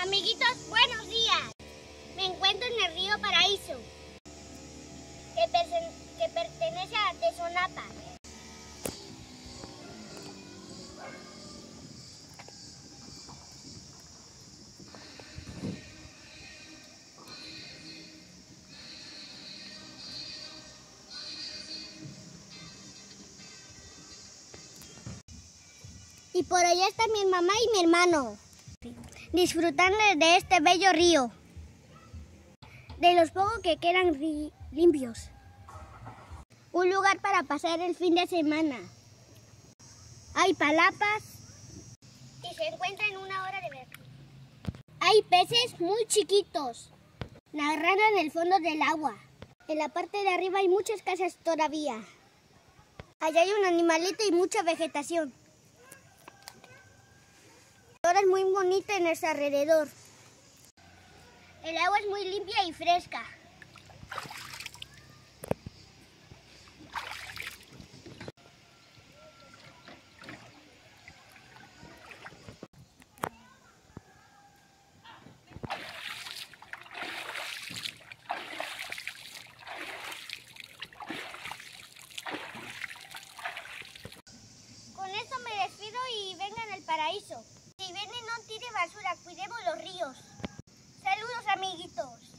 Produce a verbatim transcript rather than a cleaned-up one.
Amiguitos, buenos días. Me encuentro en el río Paraíso, que, perten que pertenece a Tezonapa. Y por allá está mi mamá y mi hermano, disfrutando de este bello río, de los pocos que quedan limpios. Un lugar para pasar el fin de semana. Hay palapas y se encuentra en una hora de ver. Hay peces muy chiquitos, nadando en el fondo del agua. En la parte de arriba hay muchas casas todavía. Allá hay un animalito y mucha vegetación. Todo es muy bonito en nuestro alrededor. El agua es muy limpia y fresca. Con esto me despido y vengan al paraíso. Si vienen, no tire basura, cuidemos los ríos. Saludos, amiguitos.